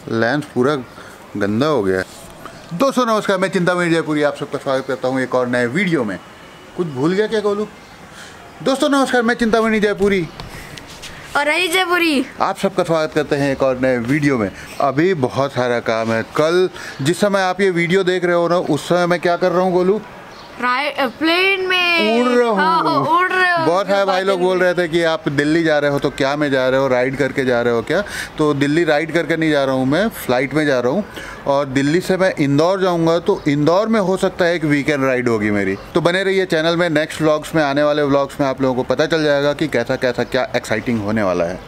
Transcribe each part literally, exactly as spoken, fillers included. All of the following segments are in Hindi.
लेंस पूरा गंदा हो गया है। दोस्तों नमस्कार, मैं चिंतामणि जयपुरी आप सबका स्वागत करता हूँ एक और नए वीडियो में। कुछ भूल गया क्या गोलू? दोस्तों नमस्कार, मैं चिंतामणि जयपुरी और रही जयपुरी आप सबका स्वागत करते हैं एक और नए वीडियो में। अभी बहुत सारा काम है। कल जिस समय आप ये वीडियो देख रहे हो ना, उस समय मैं क्या कर रहा हूँ गोलू? प्लेन में उड़ रहा हूँ। उड़ रहे हो। बहुत सारे भाई लोग बोल रहे थे कि आप दिल्ली जा रहे हो, तो क्या में जा रहे हो, राइड करके जा रहे हो क्या? तो दिल्ली राइड करके नहीं जा रहा हूँ, मैं फ्लाइट में जा रहा हूँ। और दिल्ली से मैं इंदौर जाऊँगा, तो इंदौर में हो सकता है एक वीकेंड राइड होगी मेरी। तो बने रहिए चैनल में। नेक्स्ट व्लॉग्स में, आने वाले व्लॉग्स में आप लोगों को पता चल जाएगा कि कैसा कैसा क्या एक्साइटिंग होने वाला है।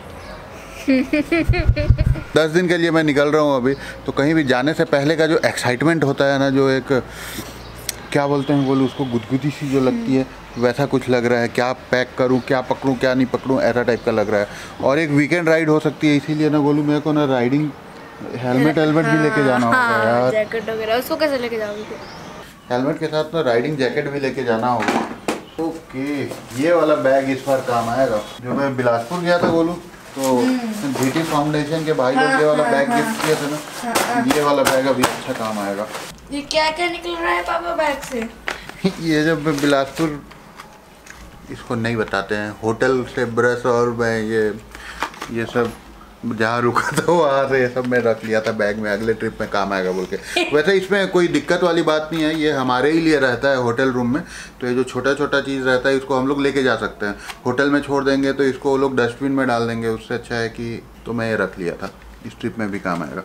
दस दिन के लिए मैं निकल रहा हूँ अभी। तो कहीं भी जाने से पहले का जो एक्साइटमेंट होता है ना, जो एक क्या बोलते हैं बोलूँ उसको, गुदगुदी सी जो लगती है, वैसा कुछ लग रहा है। क्या पैक करूँ, क्या पकड़ूँ, क्या नहीं पकड़ूँ, ऐसा टाइप का लग रहा है। और एक वीकेंड राइड हो सकती है, इसीलिए ना बोलूँ मेरे को ना राइडिंग हेलमेट हेलमेट भी लेके जाना होगा यार। जैकेट वगैरह उसको कैसे लेके जाओगे? हेलमेट के साथ ना राइडिंग जैकेट भी लेके जाना होगा। ओके, ये वाला बैग इस बार काम आएगा। जो मैं बिलासपुर गया था बोलूँ, तो जीटी फाउंडेशन के भाई लोग ये वाला बैग गिफ्ट किए थे ना, ये वाला बैग अभी अच्छा काम आएगा। ये क्या क्या निकल रहा है पापा बैग से? ये जब बिलासपुर, इसको नहीं बताते हैं, होटल से ब्रश और मैं ये ये सब जहाँ रुका था वहाँ से ये सब मैं रख लिया था बैग में, अगले ट्रिप में काम आएगा बोल के। वैसे इसमें कोई दिक्कत वाली बात नहीं है, ये हमारे ही लिए रहता है होटल रूम में। तो ये जो छोटा छोटा चीज़ रहता है इसको हम लोग लेके जा सकते हैं। होटल में छोड़ देंगे तो इसको वो लोग डस्टबिन में डाल देंगे, उससे अच्छा है कि तो मैं ये रख लिया था, इस ट्रिप में भी काम आएगा।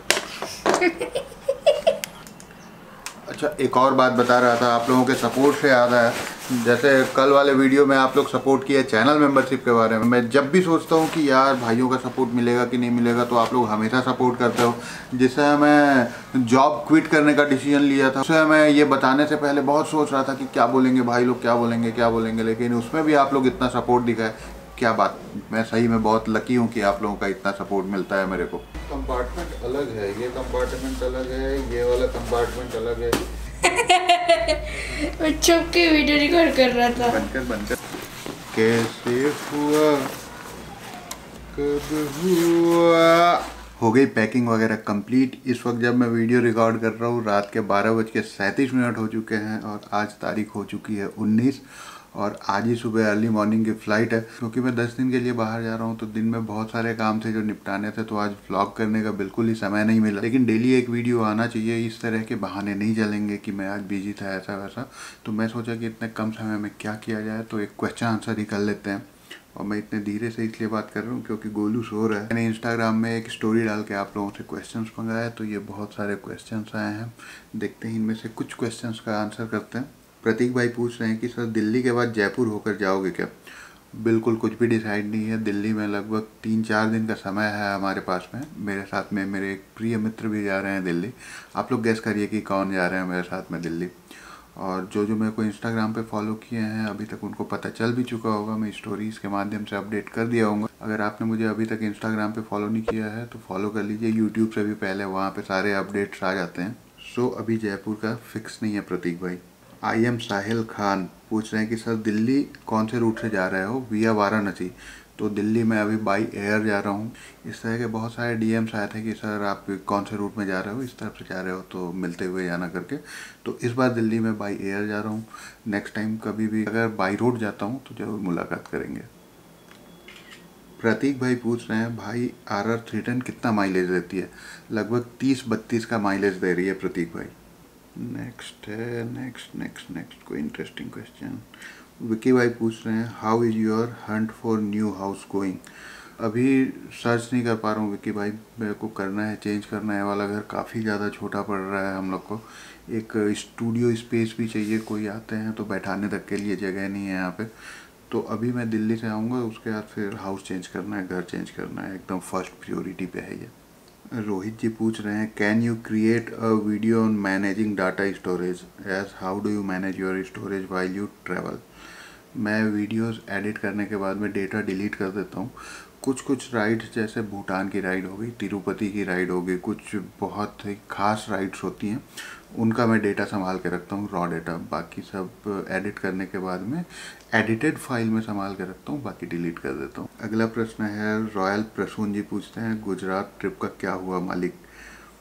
अच्छा, एक और बात बता रहा था, आप लोगों के सपोर्ट से याद आया। जैसे कल वाले वीडियो में आप लोग सपोर्ट किए चैनल मेंबरशिप के बारे में। मैं जब भी सोचता हूँ कि यार भाइयों का सपोर्ट मिलेगा कि नहीं मिलेगा, तो आप लोग हमेशा सपोर्ट करते हो। जिससे मैं जॉब क्विट करने का डिसीजन लिया था, उससे मैं ये बताने से पहले बहुत सोच रहा था कि क्या बोलेंगे भाई लोग, क्या बोलेंगे क्या बोलेंगे, लेकिन उसमें भी आप लोग इतना सपोर्ट दिखाए। क्या बात, मैं सही में बहुत लकी हूँ कि आप लोगों का इतना सपोर्ट मिलता है मेरे को। कंपार्टमेंट अलग है, ये कंपार्टमेंट अलग है, ये वाला कंपार्टमेंट अलग है। मैं छुप के वीडियो रिकॉर्ड कर रहा था। बनकर बनकर कैसे हुआ, कब हुआ। हो गई पैकिंग वगैरह कंप्लीट। इस वक्त जब मैं वीडियो रिकॉर्ड कर रहा हूँ, रात के बारह बज के सैंतीस मिनट हो चुके हैं और आज तारीख हो चुकी है उन्नीस। और आज ही सुबह अर्ली मॉर्निंग की फ़्लाइट है। क्योंकि मैं दस दिन के लिए बाहर जा रहा हूँ, तो दिन में बहुत सारे काम थे जो निपटाने थे, तो आज व्लॉग करने का बिल्कुल ही समय नहीं मिला। लेकिन डेली एक वीडियो आना चाहिए, इस तरह के बहाने नहीं चलेंगे कि मैं आज बिजी था ऐसा वैसा। तो मैं सोचा कि इतने कम समय में क्या किया जाए, तो एक क्वेश्चन आंसर ही कर लेते हैं। और मैं इतने धीरे से इसलिए बात कर रहा हूँ क्योंकि गोलू सो रहा है। मैंने इंस्टाग्राम में एक स्टोरी डाल के आप लोगों से क्वेश्चंस मंगाया, तो ये बहुत सारे क्वेश्चंस आए हैं। देखते हैं इनमें से कुछ क्वेश्चंस का आंसर करते हैं। प्रतीक भाई पूछ रहे हैं कि सर दिल्ली के बाद जयपुर होकर जाओगे क्या? बिल्कुल कुछ भी डिसाइड नहीं है। दिल्ली में लगभग तीन चार दिन का समय है हमारे पास में। मेरे साथ में मेरे एक प्रिय मित्र भी जा रहे हैं दिल्ली। आप लोग गेस करिए कि कौन जा रहे हैं मेरे साथ में दिल्ली। और जो जो मेरे को इंस्टाग्राम पे फॉलो किए हैं अभी तक, उनको पता चल भी चुका होगा। मैं स्टोरीज़ के माध्यम से अपडेट कर दिया होगा। अगर आपने मुझे अभी तक इंस्टाग्राम पे फॉलो नहीं किया है तो फॉलो कर लीजिए। यूट्यूब से भी पहले वहाँ पे सारे अपडेट्स आ जाते हैं। सो अभी जयपुर का फिक्स नहीं है प्रतीक भाई। आई एम साहिल खान पूछ रहे हैं कि सर दिल्ली कौन से रूट से जा रहे हो? विया वाराणसी। तो दिल्ली में अभी बाई एयर जा रहा हूँ। इस तरह के बहुत सारे डीएम्स आए थे कि सर आप कौन से रूट में जा रहे हो, इस तरफ से जा रहे हो तो मिलते हुए जाना करके। तो इस बार दिल्ली में बाई एयर जा रहा हूँ। नेक्स्ट टाइम कभी भी अगर बाई रोड जाता हूँ तो जरूर मुलाकात करेंगे। प्रतीक भाई पूछ रहे हैं भाई आर आर थ्री टेन कितना माइलेज देती है? लगभग तीस बत्तीस का माइलेज दे रही है प्रतीक भाई। नेक्स्ट है, नेक्स्ट नेक्स्ट नेक्स्ट कोई इंटरेस्टिंग क्वेश्चन। विकी भाई पूछ रहे हैं how is your hunt for new house going? अभी सर्च नहीं कर पा रहा हूँ विकी भाई, मेरे को करना है, चेंज करना है। वाला घर काफ़ी ज़्यादा छोटा पड़ रहा है हम लोग को। एक स्टूडियो स्पेस भी चाहिए, कोई आते हैं तो बैठाने तक के लिए जगह नहीं है यहाँ पे। तो अभी मैं दिल्ली से आऊँगा, उसके बाद फिर हाउस चेंज करना है, घर चेंज करना है, एकदम फर्स्ट प्रियोरिटी पे है ये। रोहित जी पूछ रहे हैं can you create a video on managing data storage as how do you manage your storage while you travel? मैं वीडियोस एडिट करने के बाद में डेटा डिलीट कर देता हूँ। कुछ कुछ राइड्स जैसे भूटान की राइड हो गई, तिरुपति की राइड हो गई, कुछ बहुत ही खास राइड्स होती हैं, उनका मैं डेटा संभाल के रखता हूँ, रॉ डेटा। बाकी सब एडिट करने के बाद में एडिटेड फाइल में संभाल के रखता हूँ, बाकी डिलीट कर देता हूँ। अगला प्रश्न है रॉयल प्रसून जी पूछते हैं गुजरात ट्रिप का क्या हुआ मालिक?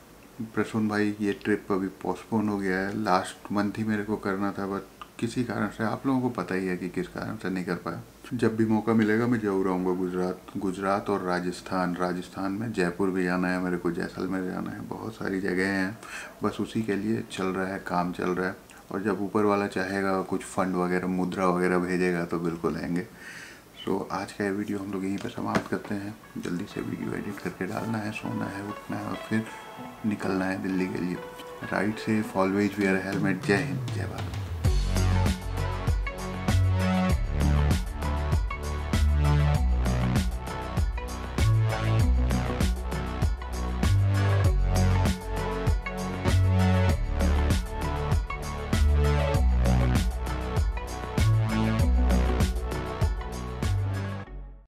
प्रसून भाई ये ट्रिप अभी पोस्टपोन हो गया है। लास्ट मंथ ही मेरे को करना था, बट किसी कारण से, आप लोगों को पता ही है कि किस कारण से नहीं कर पाया। जब भी मौका मिलेगा मैं जरूर आऊँगा गुजरात गुजरात और राजस्थान। राजस्थान में जयपुर भी जाना है मेरे को, जैसलमेर जाना है, बहुत सारी जगह हैं। बस उसी के लिए चल रहा है, काम चल रहा है। और जब ऊपर वाला चाहेगा, कुछ फंड वगैरह, मुद्रा वगैरह भेजेगा तो बिल्कुल आएंगे। सो so, आज का ये वीडियो हम लोग यहीं पे समाप्त करते हैं। जल्दी से वीडियो एडिट करके डालना है, सोना है, उठना है और फिर निकलना है दिल्ली के लिए। Ride safe, always wear helmet. जय हिंद, जय भारत।